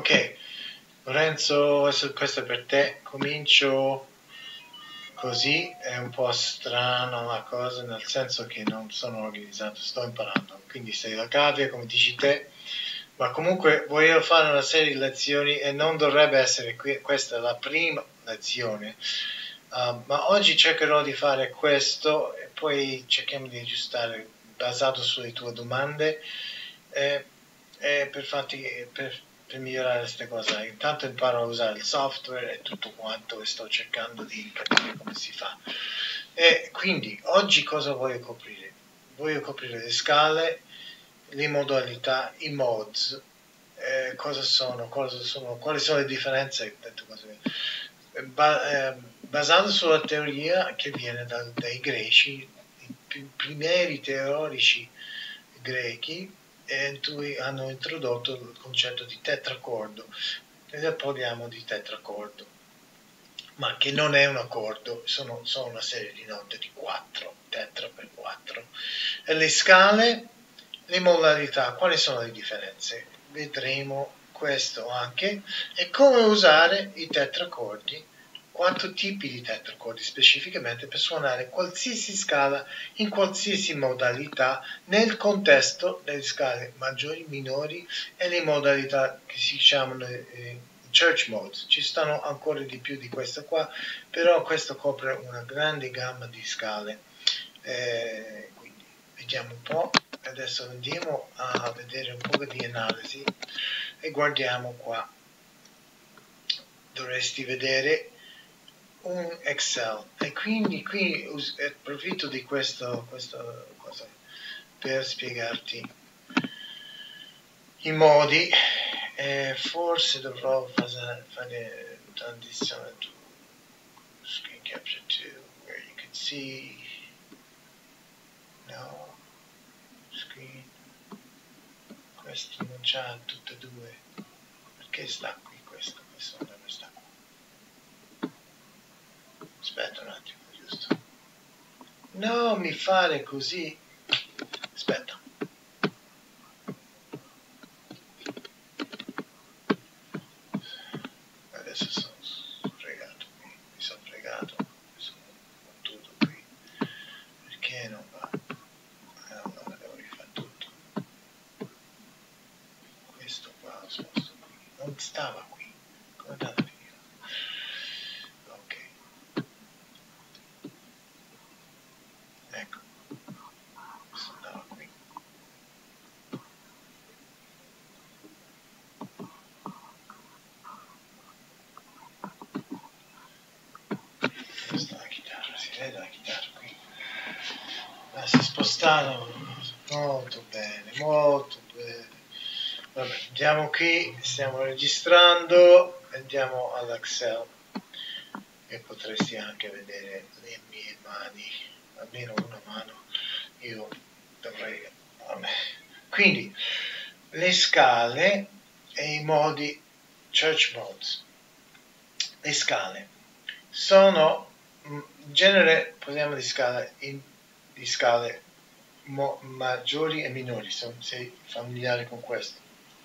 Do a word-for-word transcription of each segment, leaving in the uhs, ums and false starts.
Ok, Lorenzo, questo è per te. Comincio così, è un po' strana la cosa, nel senso che non sono organizzato, sto imparando, quindi sei la cavia, come dici te, ma comunque voglio fare una serie di lezioni e non dovrebbe essere qui, questa la prima lezione, uh, ma oggi cercherò di fare questo e poi cerchiamo di aggiustare basato sulle tue domande e, e per, farti, per, per migliorare queste cose. Intanto imparo a usare il software e tutto quanto e sto cercando di capire come si fa. E quindi oggi cosa voglio coprire? Voglio coprire le scale, le modalità, i mods, eh, cosa sono, cosa sono, quali sono le differenze, ba, eh, basato sulla teoria che viene da, dai greci, i primeri teorici grechi, e hanno introdotto il concetto di tetracordo. E parliamo di tetracordo, ma che non è un accordo, sono, sono una serie di note di quattro, tetra per quattro. E le scale, le modalità, quali sono le differenze? Vedremo questo anche, e come usare i tetracordi, quattro tipi di tetracordi specificamente per suonare qualsiasi scala in qualsiasi modalità nel contesto delle scale maggiori, minori e le modalità che si chiamano eh, church modes. Ci stanno ancora di più di questo qua, però questo copre una grande gamma di scale. Eh, quindi vediamo un po'. Adesso andiamo a vedere un po' di analisi e guardiamo qua. Dovresti vedere un Excel e quindi qui approfitto di questo, questo cosa per spiegarti i modi. Eh, forse dovrò fare, fare transizione to screen capture two where you can see no screen, questo non c'ha tutte e due, perché sta qui questo, questo dove sta qua. Aspetta un attimo, giusto? No, mi fare così. Aspetta. Adesso sono fregato qui. Mi sono fregato. Mi sono fottuto qui. Perché non va? Allora devo rifare tutto. Questo qua lo sposto qui. Non stava qui. Come è andato a finire? Ok. Ecco. Questo andava qui. Questa è la chitarra, si vede la chitarra qui. Ma si spostano molto bene, molto bene. Vabbè, andiamo qui, stiamo registrando, andiamo all'Excel e potresti anche vedere le mie mani, almeno una mano, io dovrei, vabbè. Quindi, le scale e i modi church modes. Le scale sono in genere, parliamo di scale, in, di scale mo, maggiori e minori, se sei familiare con questo.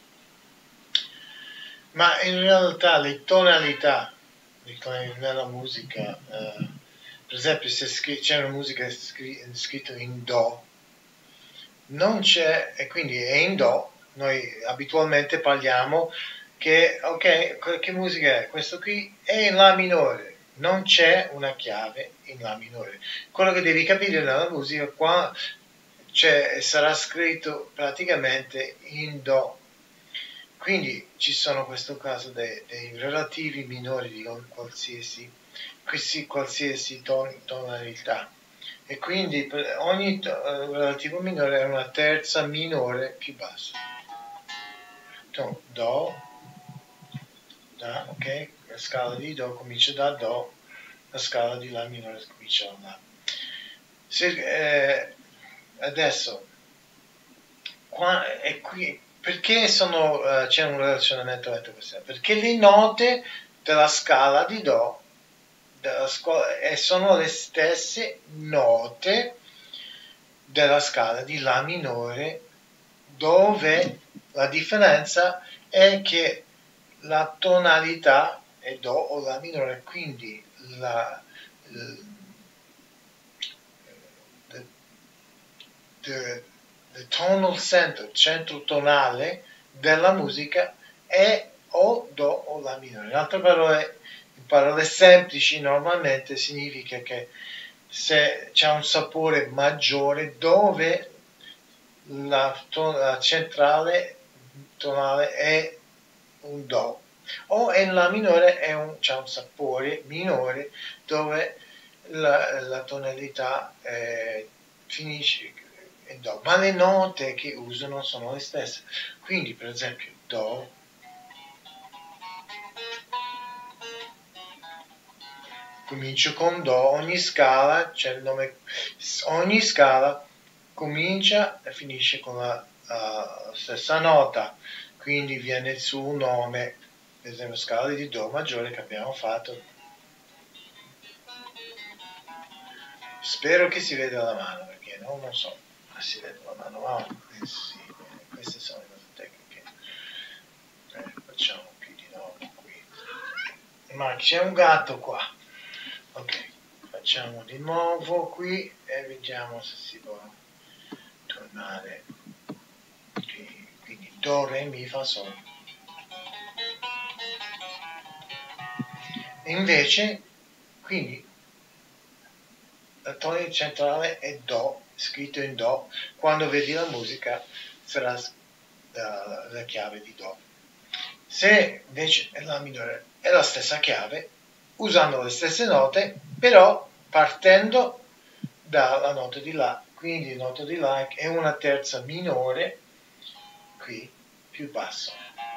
Ma in realtà le tonalità nella musica, eh, per esempio se c'è una musica scritta in Do, non c'è, e quindi è in Do, noi abitualmente parliamo che, ok, che musica è? Questo qui è in La minore, non c'è una chiave in La minore. Quello che devi capire nella musica qua sarà scritto praticamente in Do. Quindi ci sono in questo caso dei, dei relativi minori di qualsiasi, questi, qualsiasi ton, tonalità. E quindi per ogni uh, relativo minore è una terza minore più bassa. Do, Do, Da, ok? La scala di Do comincia da Do, la scala di La minore comincia da La. Se, eh, adesso, qua, è qui, perché sono, uh, c'è un relazionamento tra queste? Perché le note della scala di Do della scuola, e sono le stesse note della scala di La minore, dove la differenza è che la tonalità è Do o La minore, quindi la, the, the, the tonal center, il centro tonale della musica è o Do o La minore. In altre parole, in parole semplici, normalmente significa che se c'è un sapore maggiore dove la, ton- la centrale tonale è un Do, o in La minore è un, c'è un sapore minore dove la, la tonalità eh, finisce in Do, ma le note che usano sono le stesse. Quindi, per esempio, Do, comincio con Do, ogni scala, c'è il nome, ogni scala comincia e finisce con la, uh, stessa nota, quindi viene il suo nome, per esempio scala di Do maggiore che abbiamo fatto. Spero che si veda la mano, perché no, non so se si vede la mano, ma eh sì, queste sono le cose tecniche. Eh, facciamo più di nuovo qui. Ma c'è un gatto qua. Ok, facciamo di nuovo qui e vediamo se si può tornare qui. Quindi Do, Re, Mi, Fa, Sol. Invece, quindi la tonalità centrale è Do, scritto in Do. Quando vedi la musica sarà la, la chiave di Do. Se invece è La minore è la stessa chiave, usando le stesse note, però partendo dalla nota di La. Quindi la nota di La è una terza minore, qui, più basso.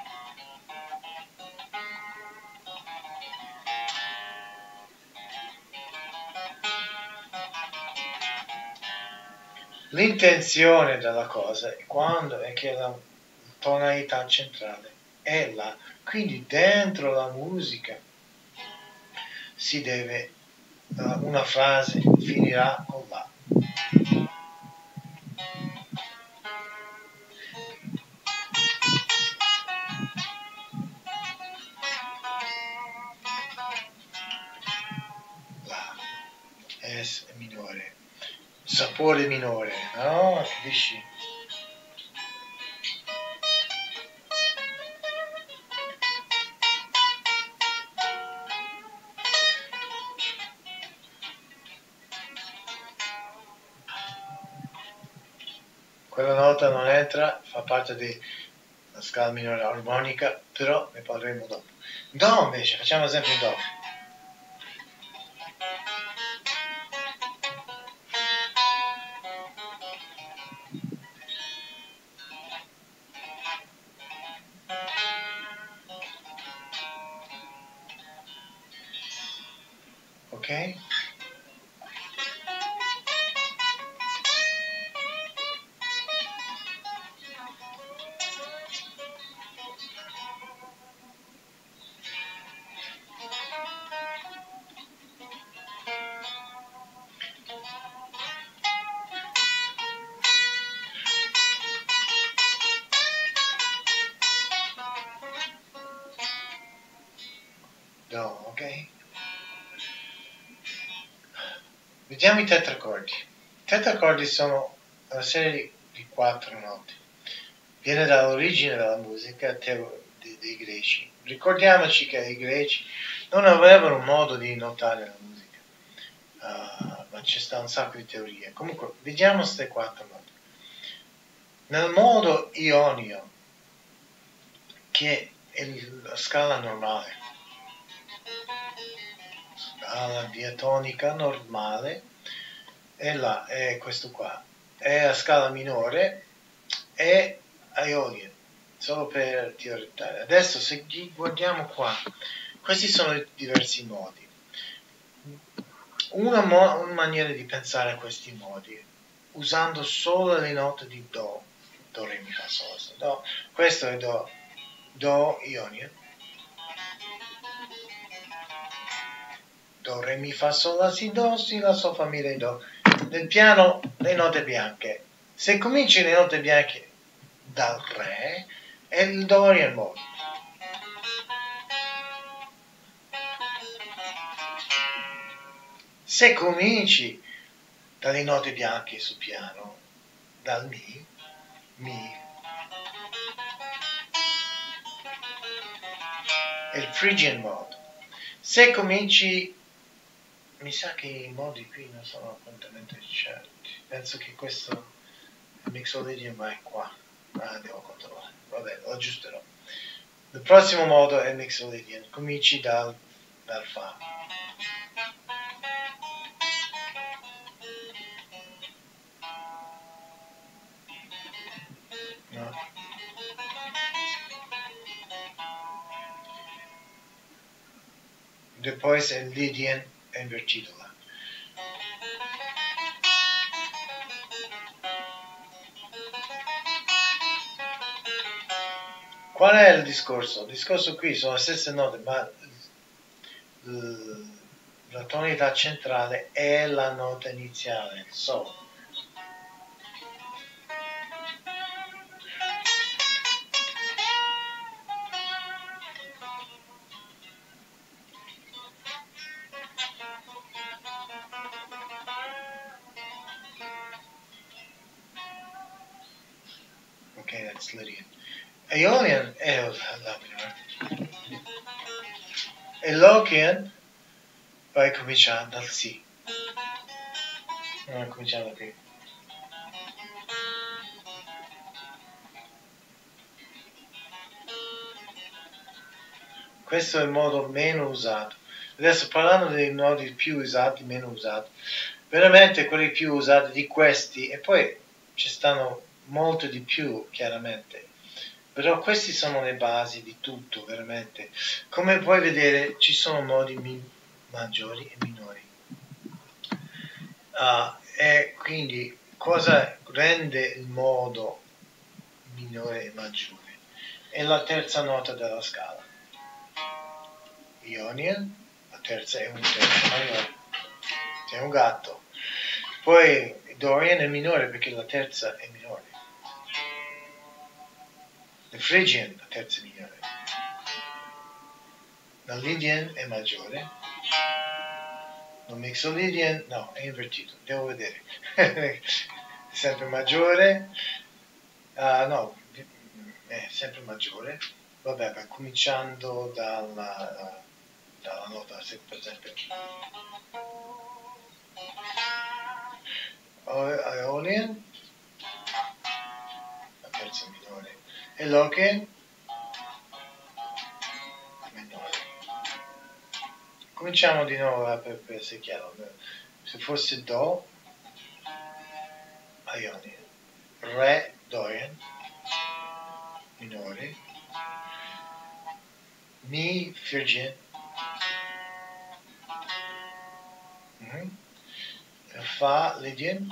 L'intenzione della cosa è quando è che la tonalità centrale è La, quindi dentro la musica si deve, una frase finirà con La. La, Es minore, sapore minore, no? Capisci? Quella nota non entra, fa parte della scala minore armonica, però ne parleremo dopo. Do invece, facciamo esempio in Do. Ok? Do, ok? Vediamo i tetracordi. I tetracordi sono una serie di quattro note. Viene dall'origine della musica dei, dei greci. Ricordiamoci che i greci non avevano un modo di notare la musica, uh, ma ci sta un sacco di teorie. Comunque, vediamo queste quattro note. Nel modo ionio, che è la scala normale, scala diatonica normale, e là è questo qua, è la scala minore, è Aeolian, solo per ti orientare. Adesso se guardiamo qua, questi sono i diversi modi. Una, mo- una maniera di pensare a questi modi, usando solo le note di Do, Do, Re, Mi, Fa, Sol, Do, questo è Do, Do Ionian, Do, Re, Mi, Fa, Sol, La, Si, Do, Si, La, Sol, Fa, Mi, Re, Do. Nel piano le note bianche. Se cominci le note bianche dal Re, è il Do Ionian modo. Se cominci dalle note bianche sul piano, dal Mi, Mi, è il Phrygian mode. Se cominci, mi sa che i modi qui non sono completamente certi. Penso che questo Mixolydian va qua. Ah, devo controllare. Vabbè, lo aggiusterò. Il prossimo modo è Mixolydian. Cominci dal, dal Fa. No. Después el Lydian invertido là. Qual è il discorso? Il discorso qui sono le stesse note, ma la tonalità centrale è la nota iniziale, il Sol. Ok, that's Lydian. Aeolian è la minore. E Lokian vai cominciando dal Si. Non cominciamo qui. Questo è il modo meno usato. Adesso parlando dei nodi più usati, meno usati, veramente quelli più usati di questi, e poi ci stanno molto di più chiaramente, però questi sono le basi di tutto veramente. Come puoi vedere ci sono modi mi- maggiori e minori. Uh, e quindi cosa rende il modo minore e maggiore? È la terza nota della scala. Ionian, la terza è un terzo maggiore, c'è un gatto. Poi Dorian è minore perché la terza è minore. Il Phrygian, la terza è minore. La Lydian è maggiore. Il Mixolydian, no, è invertito, devo vedere. È sempre maggiore. Uh, no, è sempre maggiore. Vabbè, ma cominciando dalla, dalla nota, per esempio. Aeolian, la terza minore. E Lokian, minore. Cominciamo di nuovo per, per essere chiaro. Se fosse Do, Ionian, Re, Dorian, minore, Mi, Phrygian, mm-hmm. Fa, Lydian,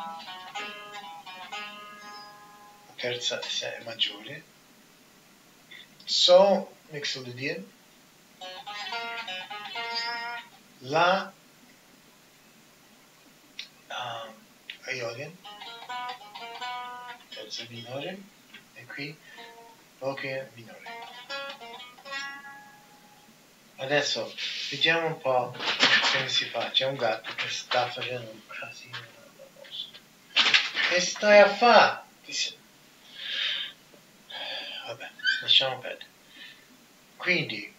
la terza è maggiore, So, Mixolydian, La, um, Aeolian, terza minore, e qui Lokian minore. Adesso vediamo un po' come si fa. C'è un gatto che sta facendo un casino nella nostra. Che stai a fare? Vabbè, lasciamo perdere. Quindi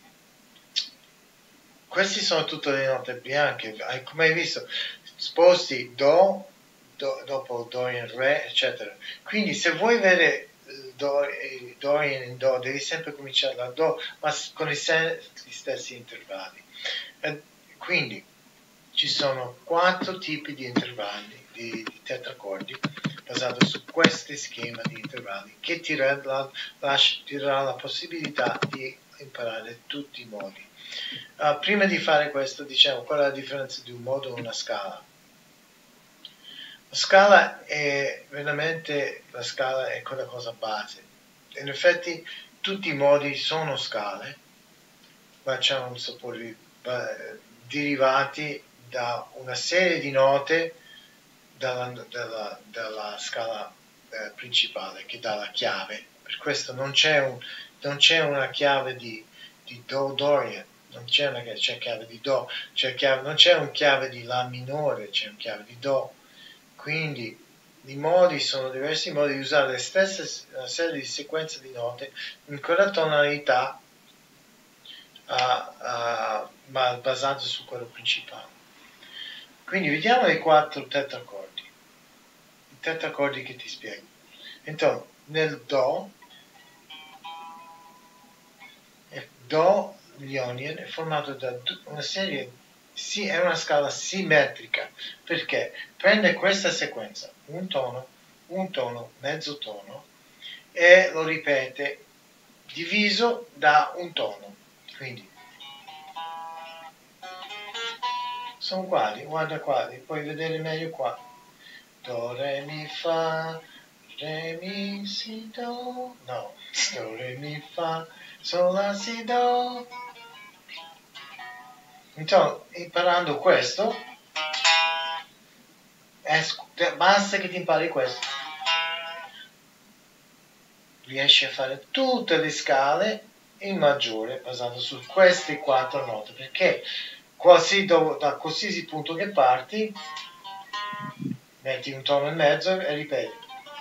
queste sono tutte le note bianche. Come hai visto, sposti Do, do dopo Dorian Re, eccetera. Quindi se vuoi vedere Do, Dorian in Do, devi sempre cominciare da Do, ma con gli stessi intervalli. E quindi ci sono quattro tipi di intervalli, di, di tetracordi, basato su questo schema di intervalli, che ti darà la, ti darà la possibilità di imparare tutti i modi. Uh, prima di fare questo, diciamo, qual è la differenza di un modo e una scala? La scala è veramente, la scala è quella cosa base. In effetti tutti i modi sono scale, ma c'hanno un sapore derivati da una serie di note dalla, dalla, dalla scala eh, principale che dà la chiave. Per questo non c'è un, non c'è una chiave di, di Do Dorian, non c'è una c'è chiave di Do, c'è chiave, non c'è un chiave di La minore, c'è un chiave di Do. Quindi i modi sono diversi modi di usare le stesse una serie di sequenze di note in quella tonalità, uh, uh, ma basato su quello principale. Quindi vediamo i quattro tetraccordi, i tetraccordi che ti spiego. Intanto, nel Do, Do Ionian è formato da una serie, sì, è una scala simmetrica, perché prende questa sequenza, un tono, un tono, mezzo tono, e lo ripete diviso da un tono. Quindi sono uguali, guarda qua, puoi vedere meglio qua. Do, re, mi, fa, re, mi, si, do, no, do, re, mi, fa, sol, la, si, do. Então, imparando questo, è, basta che ti impari questo. Riesci a fare tutte le scale in maggiore basato su queste quattro note, perché qualsiasi, da qualsiasi punto che parti, metti un tono in mezzo e ripeti.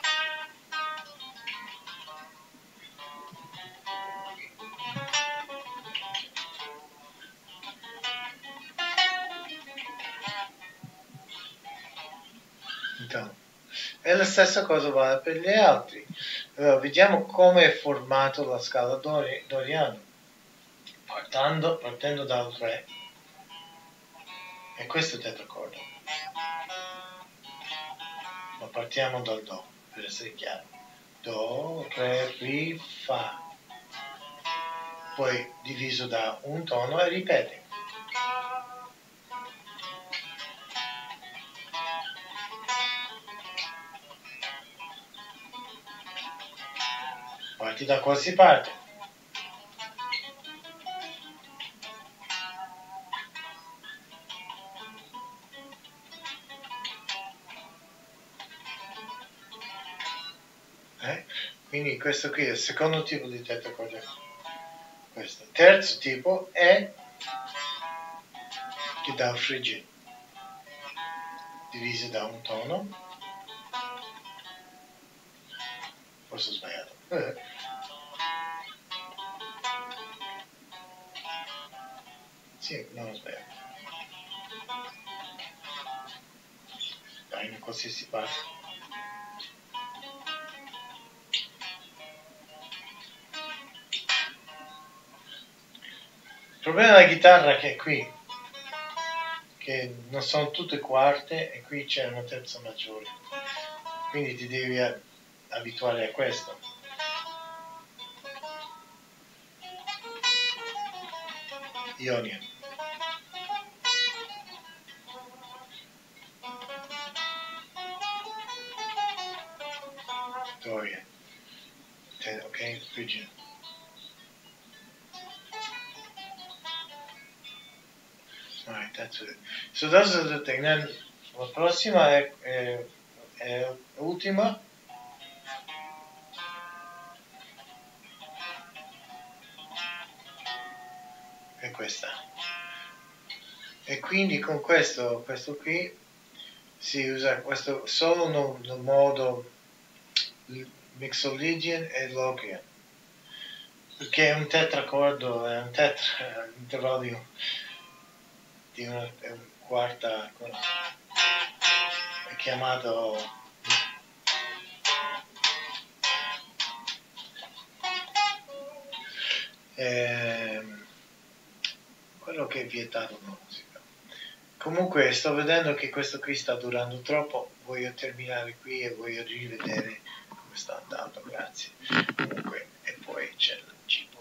Então, e la stessa cosa vale per gli altri. Allora, vediamo come è formato la scala dori, doriana. Partendo, partendo dal re, e questo è il tetraccordo. Ma partiamo dal do, per essere chiaro. Do, re, ri, fa. Poi diviso da un tono e ripeti. Parti da qualsiasi parte. Eh? Quindi questo qui è il secondo tipo di tetraccordo. Questo. Terzo tipo è che dà frigid, diviso da un tono. Forse ho sbagliato. Eh. Sì, non ho sbagliato. Dai, in qualsiasi parte. Il problema della chitarra è che qui, che non sono tutte quarte e qui c'è una terza maggiore. Quindi ti devi abituare a questo. Ionian. Dorian. Okay, Phrygian. Alright, that's it. So those are the things. Then la prossima è, è, è ultima. È questa. E quindi con questo, questo qui si usa questo solo nel, nel modo Mixolydian e Logian, perché è un tetraccordo, è un tetra, un intervallo di, di una, una quarta, è chiamato eh, quello che è vietato nella musica. Comunque sto vedendo che questo qui sta durando troppo, voglio terminare qui e voglio rivedere come sta andando, grazie. Comunque, e poi c'è il cibo.